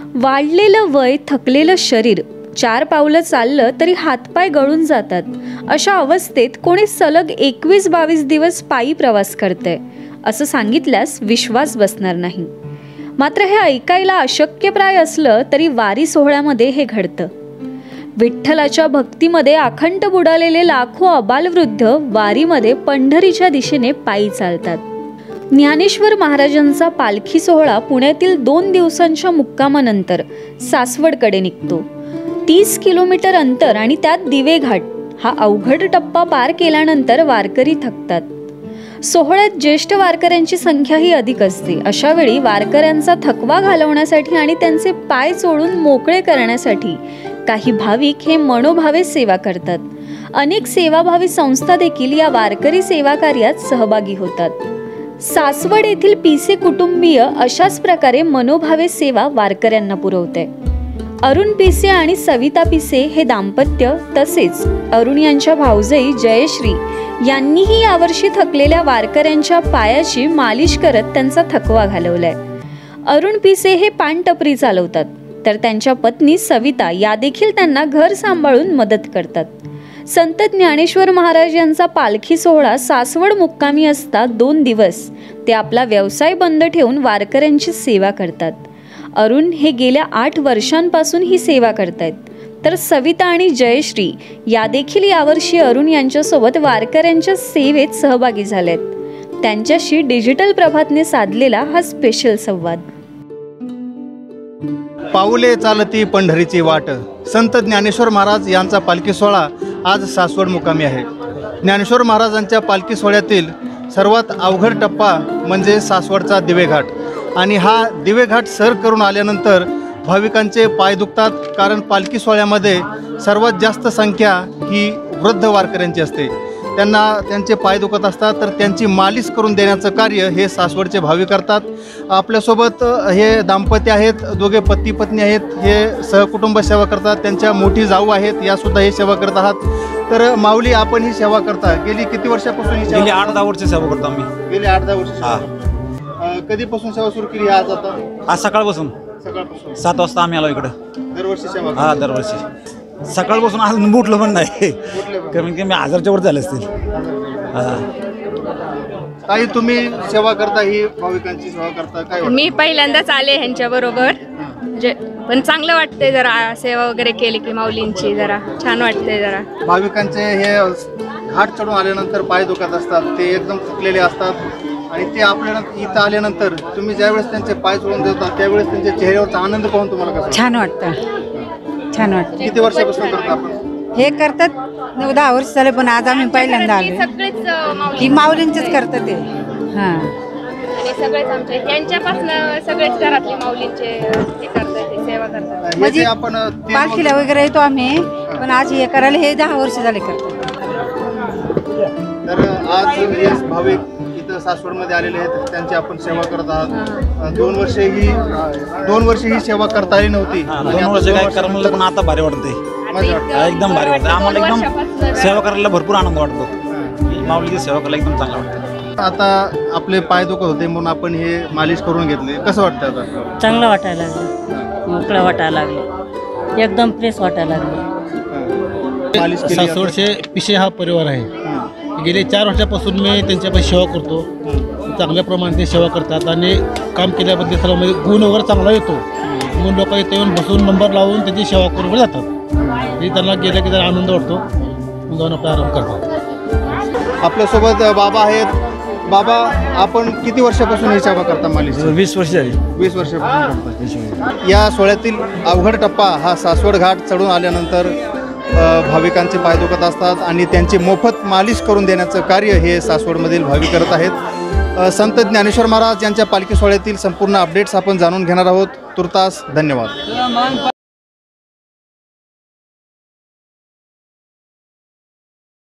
वाढलेलं वय, थकलेलं शरीर, 4 पावलं चाललं तरी हातपाय गळून जातात. अशा अवस्थेत कोणी सलग 21-22 दिवस पायी प्रवास करतंय असं सांगितल्यास विश्वास बसणार नाही. मात्र हे ऐकायला अशक्यप्राय असलं तरी वारी सोहळ्यामध्ये हे घडतं. विठ्ठलाच्या भक्तीमध्ये अखंड बुडालेले लाखो अबालवृद्ध वारीमध्ये पंढरीच्या दिशेने पायी चालतात. ज्ञानेश्वर महाराजांचा पालखी सोहळा पुण्यातील 2 दिवसांच्या मुक्कामानंतर सासवडकडे निघतो. 30 किलोमीटर अंतर आणि त्यात दिवे घाट हा अवघड टप्पा पार केल्यानंतर वारकरी थकतात. सोहळ्यात ज्येष्ठ वारकऱ्यांची संख्याही अधिक असते. अशा वेळी वारकऱ्यांचा थकवा घालवण्यासाठी आणि त्यांचे पाय चोळून मोकळे करण्यासाठी काही भाविक हे मनोभावे सेवा करतात. अनेक सेवाभावी संस्था देखील या वारकरी सेवा कार्यात सहभागी होतात. सासवड येथील पिसे कुटुंबीय अशाच प्रकारे मनोभावे सेवा वारकऱ्यांना पुरवते. अरुण पिसे आणि सविता पिसे हे दाम्पत्य तसेच अरुण यांच्या भाऊजाई जयश्री यांनीही यावर्षी थकलेल्या वारकऱ्यांच्या पायाची मालिश करत त्यांचा थकवा घालवलाय. अरुण पिसे हे पानटपरी चालवतात तर त्यांच्या पत्नी सविता या देखील त्यांना घर सांभाळून मदत करतात. संत ज्ञानेश्वर महाराज यांचा पालखी सोहळा सासवड मुक्कामी असता 2 दिवस ते आपला व्यवसाय बंद ठेवून वारकऱ्यांची सेवा करतात. अरुण हे गेल्या 8 वर्षांपासून ही सेवा करतायत तर सविता आणि जयश्री या देखील यावर्षी अरुण यांच्यासोबत वारकऱ्यांच्या सेवेत सहभागी झालेत. त्यांच्याशी डिजिटल प्रभातने साधलेला हा स्पेशल संवाद. पाऊले चालती पंढरीची वाट, संत ज्ञानेश्वर महाराज यांचा पालखी सोहळा आज सासवड मुक्कामी आहे. ज्ञानेश्वर महाराजांच्या पालखी सोहळ्यातील सर्वात अवघड टप्पा म्हणजे सासवडचा दिवेघाट आणि हा दिवेघाट सर करून आल्यानंतर भाविकांचे पाय दुखतात. कारण पालखी सोहळ्यामध्ये सर्वात जास्त संख्या ही वृद्ध वारकऱ्यांची असते. त्यांना त्यांचे पाय दुखत असतात तर त्यांची मालिश करून देण्याचं कार्य हे सासवडचे भाविक करतात. आपल्यासोबत हे दाम्पत्य आहेत, दोघे पती पत्नी आहेत, हे सहकुटुंब सेवा करतात. त्यांच्या मोठी जाऊ आहेत, यासुद्धा हे सेवा करत आहात. तर माऊली, आपण ही सेवा करता गेली किती वर्षापासून? गेली 8-10 वर्ष सेवा करतो आम्ही. गेली 8-10 वर्ष. कधीपासून सेवा सुरू केली आज? आज सकाळपासून 7 वाजता आम्ही आलो इकडं. दरवर्षी सेवा? हा, दरवर्षी सकाळपासून आज उठलो पण नाही. कमीत कमी 1000च्या वर झाले असतील. ताई, तुम्ही सेवा करता, ही भाविकांची सेवा करता, काय? मी पहिल्यांदाच आले ह्यांच्या बरोबर. पण चांगलं वाटतंय जरा सेवा वगैरे केली की माऊलींची जरा छान वाटतंय. जरा भाविकांचे हे घाट चढून आल्यानंतर पाय दुखत असतात, ते एकदम थकलेले असतात आणि ते आपल्याला इथं आल्यानंतर तुम्ही ज्यावेळेस त्यांचे पाय चोळून देतात त्यावेळेस त्यांच्या चेहऱ्यावरचा आनंद पाहून तुम्हाला कसं? छान वाटतं, छान वाटतं. किती वर्षापासून करता आपण हे? करतात 9-10 वर्ष झाले, पण आज आम्ही पहिल्यांदा आलो. सगळेच ही माऊलींचेच करतात ते. हां, आणि सगळेच आमच्या यांच्यापासून सगळेच घरातले माऊलींचे हे करतात, ते सेवा करतात. म्हणजे आपण पालखीला वगैरे येतो आम्ही, पण आज हे करायला हे 10 वर्ष झाले करतात. तर आज हे भाविक इथं सासवडमध्ये आलेले आहेत, त्यांची आपण सेवा करत आहात. 2 वर्ष ही सेवा करता आली नव्हती. 2 वर्ष काय करमलं, पण आता भारी वाटते, एकदम भारी वाटतं आम्हाला. एकदम सेवा करायला भरपूर आनंद वाटतो. माऊलीची सेवा करायला एकदम चांगलं वाटतं. आता आपले पाय दुखत होते म्हणून आपण हे मालिश करून घेतले, कसं वाटतं आता? चांगलं वाटायला लागलं, मोकळं वाटायला लागलं, एकदम फ्रेश वाटायला लागलं. मालिश केली. सासवडचे पिसे हा परिवार आहे. गेले 4 वर्षापासून मी त्यांच्यापाशी सेवा करतो. चांगल्या प्रमाणे ते सेवा करतात आणि काम केल्याबद्दल सर्व म्हणजे गुण वगैरे चांगला येतो म्हणून लोक इथे येऊन बसून नंबर लावून त्यांची सेवा करून जातात. ते त्यांना गेलं की जरा आनंद वाटतो, जाऊन आपला आराम करतात. आपल्यासोबत बाबा आहेत. बाबा, आपण किती वर्षापासून ही सेवा करता मालिश? 20 वर्ष झाली. 20 वर्षापासून करता. या सोहळ्यातील अवघड टप्पा हा सासवड घाट चढून आल्यानंतर भाविकांचे पाय दुखत असतात आणि त्यांची मोफत मालिश करून देण्याचं कार्य हे सासवडमधील भाविक करत आहेत. संत ज्ञानेश्वर महाराज यांच्या पालखी सोहळ्यातील संपूर्ण अपडेट्स आपण जाणून घेणार आहोत. तुर्तास धन्यवाद.